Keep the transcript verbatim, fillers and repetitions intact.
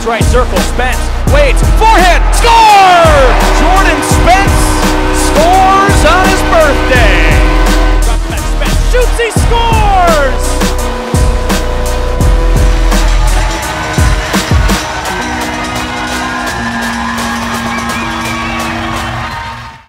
right circle, Spence waits, forehand, score! Jordan Spence scores on his birthday. Spence shoots, he scores!